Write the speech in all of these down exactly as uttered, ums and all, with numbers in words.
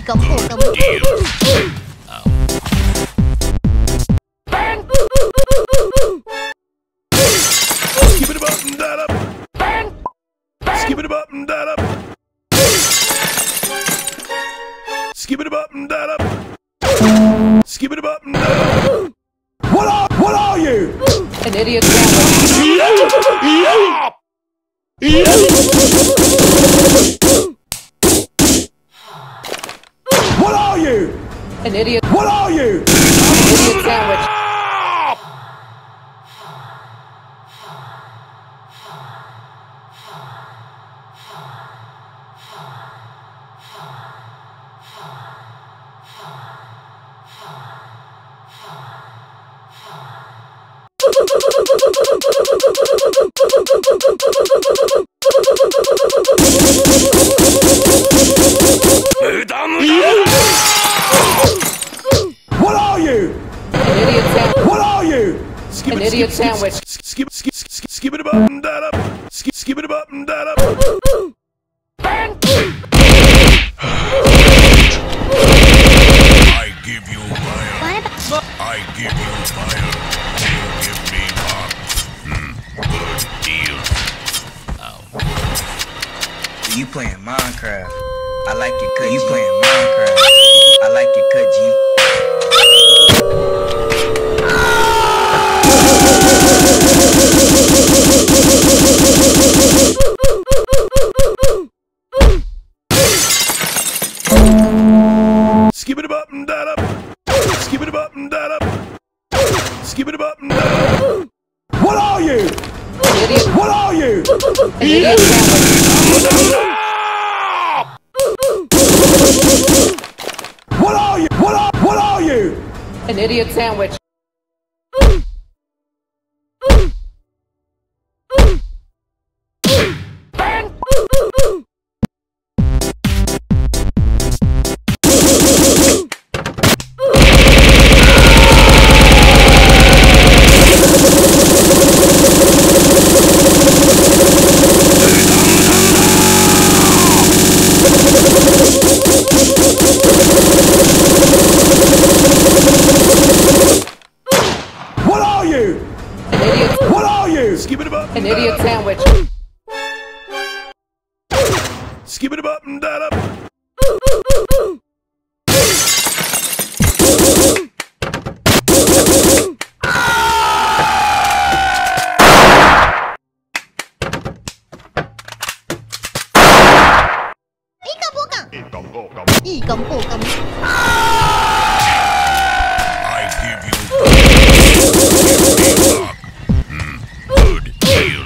cầm ổ cầm. Skip it up and that up. Skip it up and that up. Skip it up and that up. Skip it up and that up. What are, what are you? An idiot sandwich. What are you? An idiot. What are you? An idiot sandwich. What are you? An idiot sandwich. What are you? Skip An it, idiot skip, sandwich. Skip, skip, skip, skip, skip it up and that up. Skip, skip it up and that up. I give you fire. I give you fire. You give me box. Hmm. Good deal. Oh. You playing Minecraft? I like your cut. You playing Minecraft? I like your cut, G. Skip it up and that up. Skip it up and that up. Skip it up and that up. What are you? An idiot. What are you? An idiot sandwich. What are you? What are, what are you? An idiot sandwich. What are you? An idiot. What are you? Skip it up. An idiot sandwich. Skip it up and that up. Y cầm ổ cầm. I give you hmm. Good deal.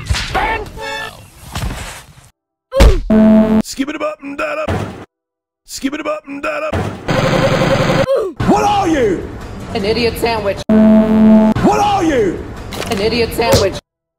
Skip it up and that up. Skip it up and that up. What are you? An idiot sandwich. What are you? An idiot sandwich.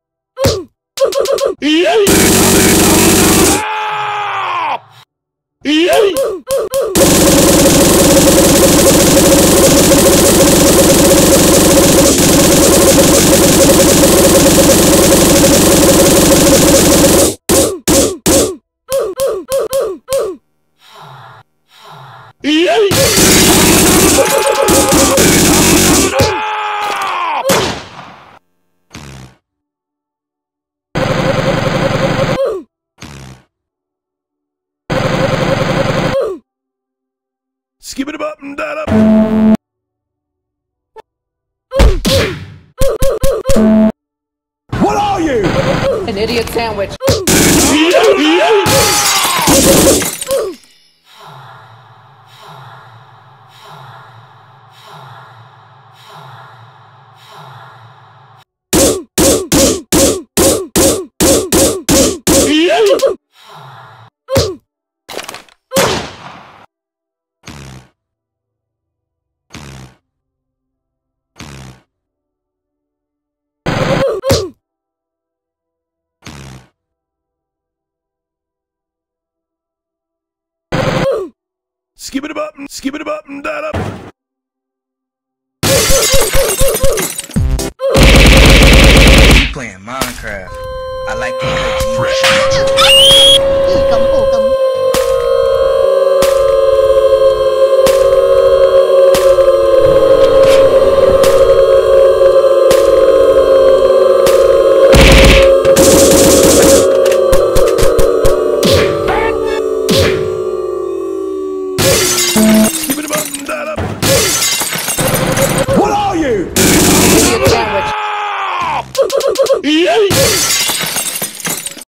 Skip it up and that up. What are you? An idiot sandwich. Skip it up and skip it up and that up. You playing Minecraft? I like your cut, G. Fresh. Y cầm ổ cầm. you? An idiot sandwich. Yeah.